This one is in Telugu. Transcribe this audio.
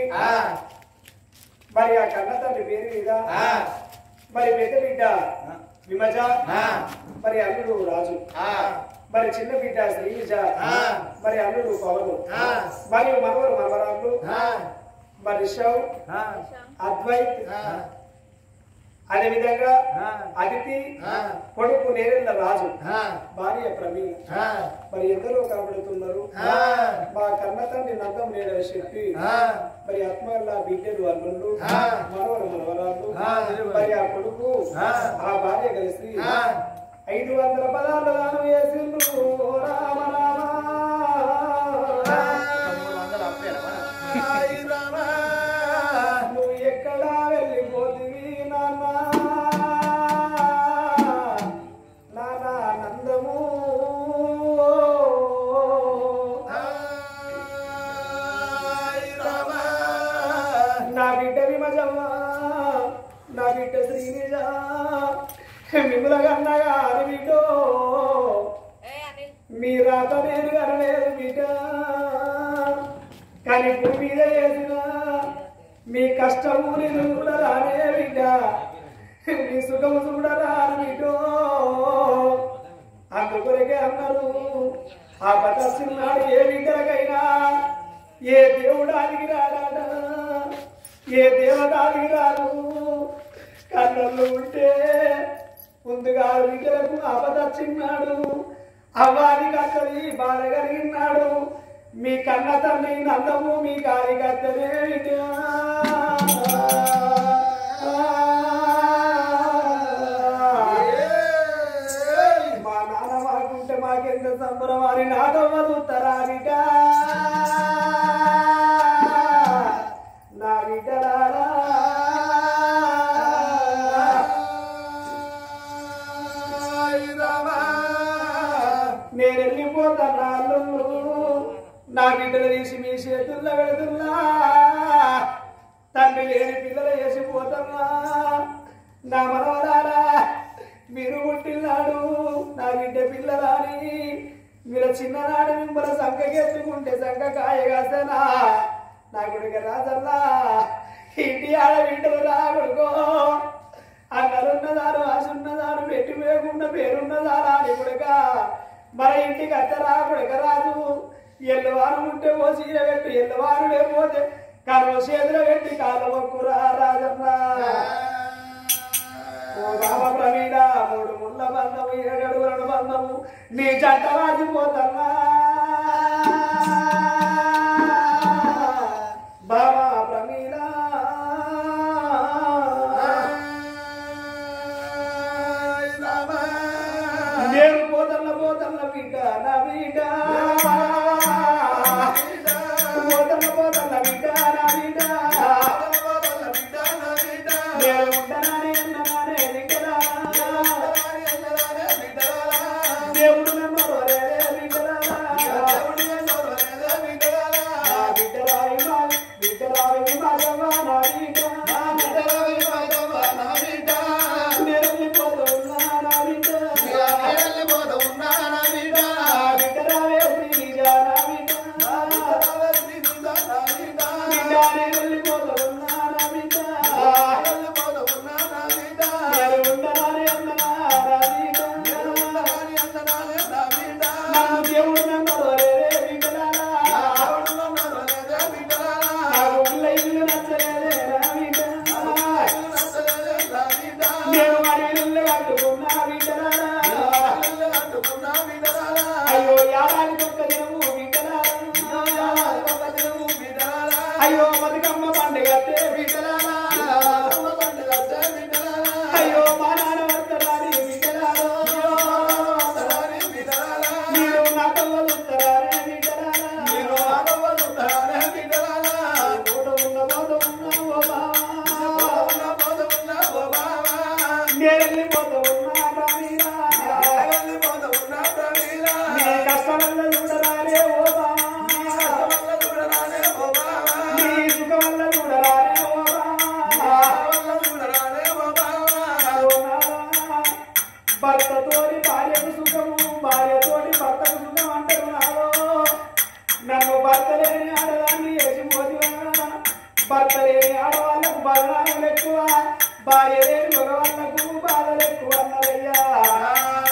మరి ఆ కన్న తండ్రి పేరు మీద మరి పెద్ద బిడ్డ విమజ, మరి అల్లుడు రాజు, మరి చిన్న బిడ్డ శ్రీవిజ, మరి అల్లుడు పవను, మరియు మనవరు మనవరాళ్ళు మరి రిషవ్, అద్వైత్, అదే విధంగా అదితి, కొడుకు నేరెళ్ళ రాజు, భార్య ప్రవీణ్, మరి ఎందరో కనబడుతున్నారు. మా కన్న తండ్రి నందం లేదని చెప్పి మరి ఆత్మల్లా బిడ్డలు అల్లుళ్ళు, మనవరు మనవరాళ్ళు, మరి ఆ కొడుకు ఆ భార్య కలిసి 500 పదాలు దానం వేసిండ్రు. రామ రామ నువ్వు ఎక్కడా వెళ్ళిపోతివి నాన్న, నానా నందము నా బిడ్డ విమజమ్మ, నా బిడ్డ శ్రీనిజ మిమ్మల కన్నగా అని బిడ్డో మీ రాత నేను కనలేదు బిడ్డ, కానీ భూమి మీద చేసిన మీ కష్టము నేను చూడరానే బిడ్డ, మీ సుఖము చూడరా అని బిడ్డో. అందుకొరకే అన్నారు ఆ బతస్తున్నాడు ఏ బిడ్డలకైనా ఏ దేవుడానికి రాడాట, ఏ దేవతానికి రాదు. కన్నులు ఉంటే ముందుగా బిడ్డలకు ఆపదచ్చిన్నాడు, అవ్వానికి అక్కడి బాధ కలిగినాడు. మీ కన్న తండ్రి నందము మీ కార్యకర్తనే మా నాన్న మాకుంటే మాకెంత సంబరం అని నాతో వదులుతారా బిడ్డ, నా బిడ్డలారా నేను వెళ్ళిపోతాను, నా బిడ్డలు తీసి మీ చేతుల్లో పెడుతున్నా, తండ్రి లేని పిల్లలు వేసిపోతున్నా. నా మనవరాలా మీరు పుట్టినాడు నా బిడ్డ పిల్లలని మీరు చిన్ననాడు మిమ్మల్ని సంకకెత్తుకుంటే సంక కాయ కాసనా. నా కొడుక రాజల్లా ఇంటి ఆడ బిడ్డలు రా కొడుకో, అన్నలున్నదారు ఆశున్నదారు పెట్టి వేయకుండా పేరున్నదారా అని కొడుక మన ఇంటికి అత్తరా కొడుక రాజు. ఎల్లవారు ఉంటే ఓ చీర పెట్టు, ఎల్లవారు లేకపోతే కనుమ చేతులు పెట్టి కాళ్ళ మొక్కురా రాజన్న. ఓ బాబా ప్రవీణ 3 ముళ్ళ బంధము 7 అడుగుల బంధము నీ జంట రాజిపోతన్నా. బాబా ప్రవీణ నేను పోతన్న బిడ్డ నా బిడ్డ, పోతన్న బిడ్డ నా బిడ్డ, నేను ఉండనానే అన్ననానే బిడ్డలా, దేవుడు నన్ను బిడ్డలా, బిడ్డరావి బిడ్డరావి మాధవ నా బిడ్డ, నేను వెళ్ళిపోతున్నా నా బిడ్డ, బిడ్డరావే శ్రీజా నా బిడ్డ, బిడ్డనే వెళ్ళిపోతున్నా నా బిడ్డ, నేను ఉండనానే అన్ననా నా బిడ్డ, నన్ను దేవుడు నన్ను బిడ్డలారా, నాకు ఉల్ల ఇల్లు నచ్చలేదే నా బిడ్డ, నేను మరి ఇల్లు కట్టుకున్నా బిడ్డలారా, అయ్యో యాదానికి ఒక్క దినము బిడ్డలారా, అయ్యో బతుకమ్మ పండుగ బిడ్డలారా, అయ్యో మా నాన్న వస్తారని బిడ్డలారా, మీరు నా తల్లు వస్తారే బిడ్డలారా, నేను వెళ్ళిపోతూ ఉన్నా ప్రవీణ, నీ కష్టమల్ల చూడరారే ఓ బావా, నీ సుఖమల్ల చూడరారే ఓ బావా, ఓ నా భర్త లేని ఆడవాళ్ళకు బలనాలు ఎక్కువ భార్య లేని మగవాళ్ళకు బాధలు ఎక్కువ అన్నదయ్యా